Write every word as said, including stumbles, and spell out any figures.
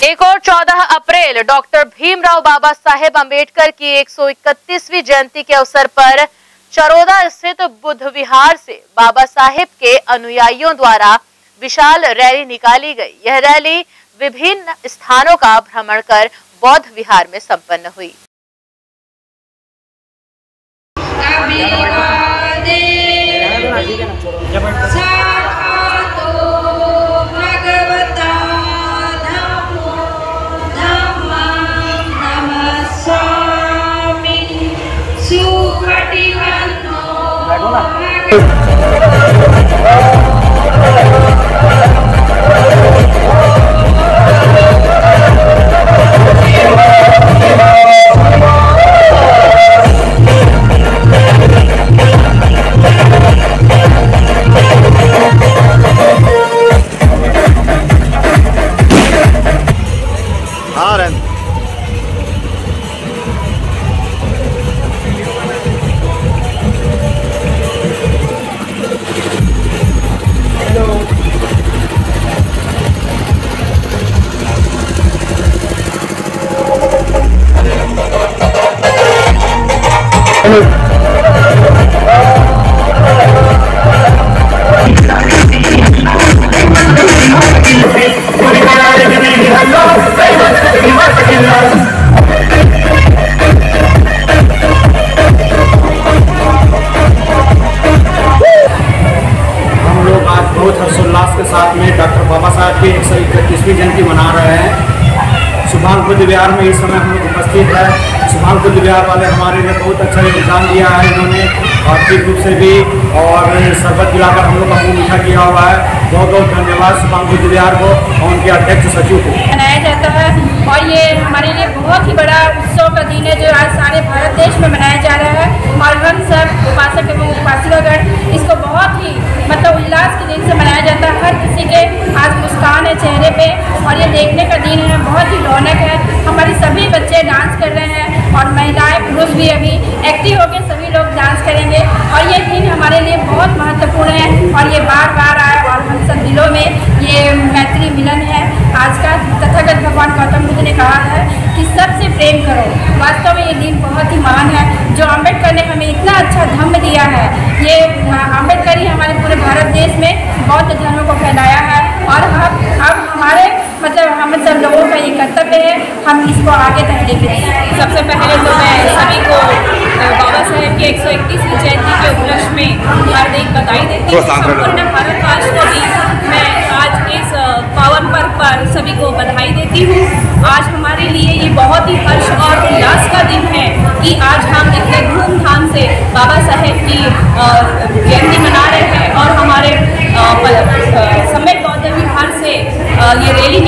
एक और चौदह अप्रैल डॉक्टर भीमराव बाबा साहेब अंबेडकर की एक सौ इकतीसवीं जयंती के अवसर पर चरोदा स्थित बुद्ध विहार से बाबा साहेब के अनुयायियों द्वारा विशाल रैली निकाली गई। यह रैली विभिन्न स्थानों का भ्रमण कर बौद्ध विहार में संपन्न हुई। बहुत हर्षोल्लास के साथ में डॉक्टर बाबा साहब की एक सौ इकतीसवीं जयंती मना रहे हैं। शुभांग बुद्ध विहार में इस समय हम लोग उपस्थित है। शुभांग बुद्ध विहार वाले हमारे लिए बहुत अच्छा योगदान दिया है इन्होंने, आर्थिक रूप से भी, और शरबत पिलाकर हम लोग का मुँह मीठा किया हुआ है। बहुत बहुत धन्यवाद शुभांग बुद्ध विहार को और उनके अध्यक्ष सचिव को। मनाया जाता है और ये हमारे लिए बहुत ही बड़ा उत्सव का दिन है जो आज सारे भारत देश में मनाया जा रहा है। और हम सब उपासक एवं उपासिकागण इसको बहुत ही मतलब उल्लास के दिन से मनाया जाता है। हर किसी के आज मुस्कान है चेहरे पे और ये देखने का दिन है, बहुत ही रौनक है। हमारे सभी बच्चे डांस कर रहे हैं और महिलाएं पुरुष भी अभी एक्टिव होकर सभी लोग डांस करेंगे और ये दिन हमारे लिए बहुत महत्वपूर्ण है और ये बार बार आए और हम सब दिलों में ये मैत्री मिलन है। आज का तथागत भगवान गौतम बुद्ध ने कहा है कि सबसे प्रेम करो। वास्तव में ये दिन बहुत ही महान है जो अम्बेडकर ने हमें इतना अच्छा धम्म दिया है। ये अम्बेडकर ही हमारे पूरे भारत देश में बौद्ध धर्म को फैलाया है और अब अब हमारे मतलब हम सब लोगों का ये कर्तव्य है हम इसको आगे तक लेके जाएं। सबसे पहले तो मैं सभी को बाबा साहेब की एक सौ इकतीसवीं जयंती के उपलक्ष्य में हार्दिक बधाई देती हूँ। संपूर्ण भारतवासियों को भी मैं आज इस पावन पर्व पर सभी को बधाई देती हूँ। आज हमारे लिए ये बहुत ही हर्ष और उल्लास का दिन है कि आज हम इतने धूमधाम से बाबा साहेब की जयंती मना रहे हैं और हमारे सम्मेत बौद्ध विहार से ये रैली